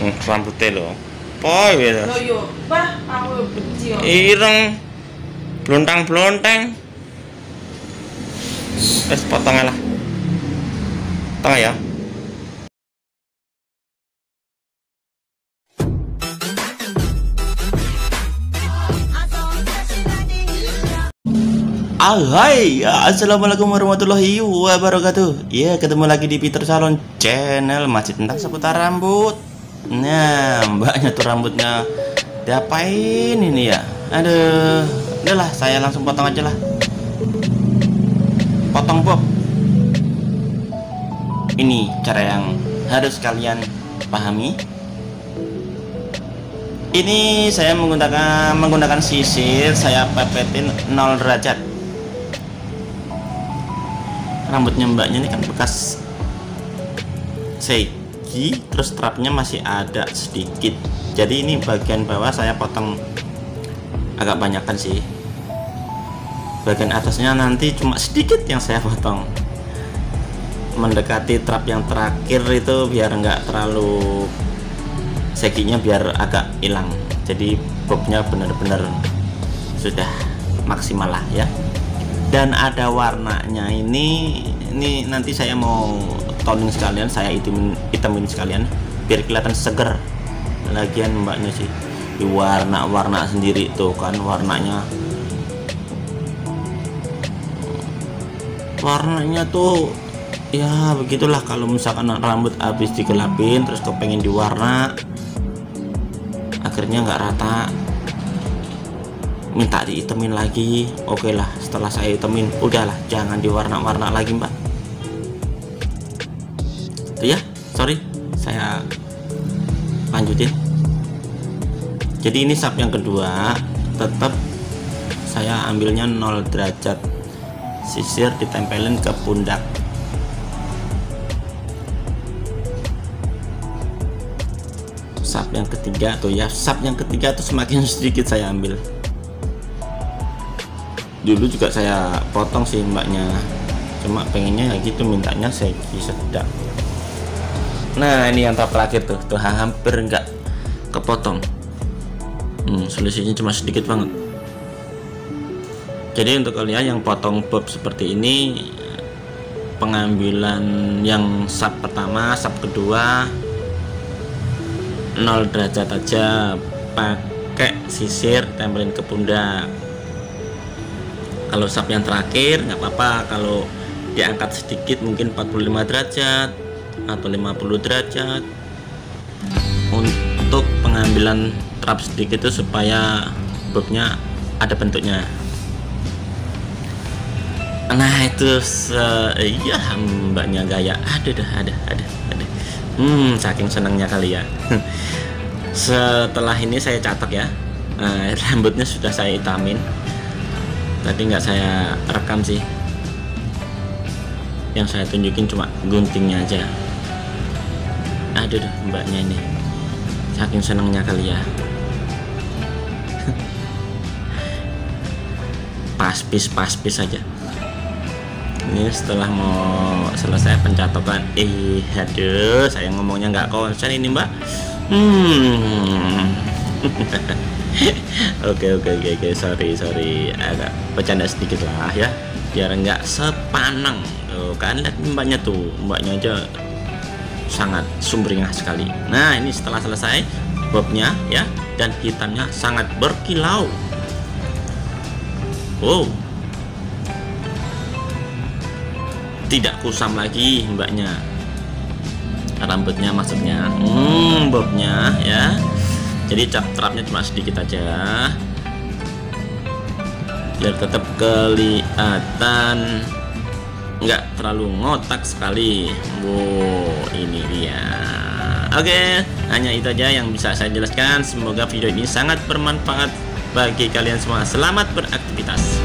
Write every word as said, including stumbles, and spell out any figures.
rambutnya lo. Poy ya. Lo yo, bah, aku benci kok. Ireng. Blontang-blontang. Wes potong lah. Potong ya. Ah, hai, assalamualaikum warahmatullahi wabarakatuh. Ya, ketemu lagi di Peter Salon Channel, masih tentang seputar rambut. Nah, mbaknya tuh rambutnya diapain ini ya? Aduh, udahlah, saya langsung potong aja lah. Potong bob. Ini cara yang harus kalian pahami. Ini saya menggunakan menggunakan sisir, saya pepetin nol derajat. Rambutnya mbaknya ini kan bekas segi, terus strapnya masih ada sedikit, jadi ini bagian bawah saya potong agak banyakan sih, bagian atasnya nanti cuma sedikit yang saya potong mendekati trap yang terakhir itu biar nggak terlalu seginya, biar agak hilang, jadi bobnya benar-benar sudah maksimal lah ya. Dan ada warnanya ini, ini nanti saya mau toning sekalian, saya hitamin, hitamin sekalian biar kelihatan seger. Lagian mbaknya sih di warna-warna sendiri tuh kan, warnanya warnanya tuh ya begitulah. Kalau misalkan rambut habis digelapin terus kepengen diwarna, akhirnya nggak rata, minta dihitemin lagi. Oke lah, setelah saya hitemin udahlah, jangan diwarna-warna lagi mbak. Itu ya, sorry, saya lanjutin. Jadi ini sap yang kedua, tetap saya ambilnya nol derajat, sisir ditempelin ke pundak. Sap yang ketiga tuh ya, sap yang ketiga tuh semakin sedikit saya ambil. Dulu juga saya potong sih mbaknya, cuma pengennya ya gitu, mintanya segi sedap. Nah ini yang tahap terakhir tuh, tuh hampir enggak kepotong, hmm, selisihnya cuma sedikit banget. Jadi untuk kalian yang potong bob seperti ini, pengambilan yang sap pertama, sap kedua nol derajat aja, pakai sisir tempelin ke pundak. Kalau sap yang terakhir nggak apa-apa, kalau diangkat sedikit mungkin empat puluh lima derajat atau lima puluh derajat untuk pengambilan trap sedikit itu supaya bobnya ada bentuknya. Nah itu iya mbaknya gaya, ada dah, ada ada ada. Hmm, saking senangnya kali ya. Setelah ini saya catok ya. Nah, rambutnya sudah saya hitamin. Tadi nggak saya rekam sih, yang saya tunjukin cuma guntingnya aja. Aduh mbaknya ini saking senangnya kali ya. Paspis paspis aja. Ini setelah mau selesai pencatokan, eh aduh saya ngomongnya nggak konsen ini mbak. Hmm. Oke oke oke oke, sorry sorry, agak bercanda sedikit lah ya, biar nggak sepanang. Tuh kan lihat mbaknya tuh, mbaknya aja sangat sumringah sekali. Nah ini setelah selesai bobnya ya, dan hitamnya sangat berkilau. Wow, tidak kusam lagi mbaknya, rambutnya maksudnya, hmm, bobnya ya. Jadi cap-trapnya cuma sedikit aja biar tetap kelihatan, nggak terlalu ngotak sekali. Wow, ini dia. Oke, hanya itu aja yang bisa saya jelaskan. Semoga video ini sangat bermanfaat bagi kalian semua. Selamat beraktivitas.